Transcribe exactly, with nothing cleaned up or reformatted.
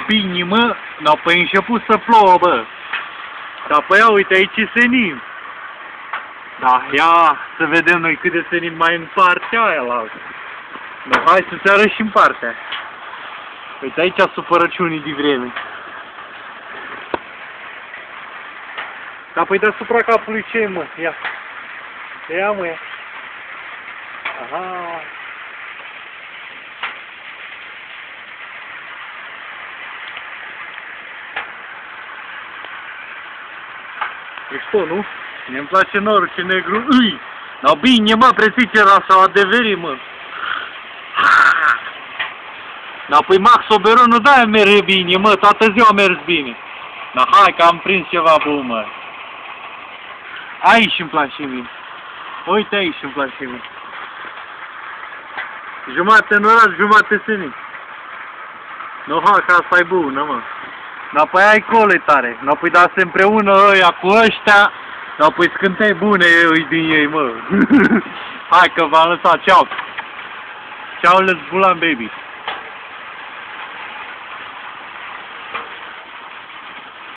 bine, mă, n-apoi început să plouă, bă. Dar păi ia, uite, aici e senin. Da, ia să vedem noi cât de senin mai în partea aia la altă. No, hai să-ți arăt și în partea aia. Uite, aici supărăciunii de vreme. Da, păi deasupra capului ce e, mă? Ia. Ia, mă, ia. Aha. Ești tot, nu? Mie-mi place norul, ce negru. Ui! Dar bine, mă, prețicera s-au adeverit, mă. Dar păi Max Oberonul de-aia merge bine, mă, toată ziua a mers bine. Dar hai că am prins ceva bun, mă. Aici îmi place mie. Uite aici îmi place mie. Jumate în oraș, jumate senin. Nu, hai că asta e bună, mă. Dar păi ai cole tare. Dar păi da se împreună ăia cu ăștia. Dar păi scântei bune ei din ei, mă. Hai că v-am lăsat, ceau. Ceau, let's bulan, baby.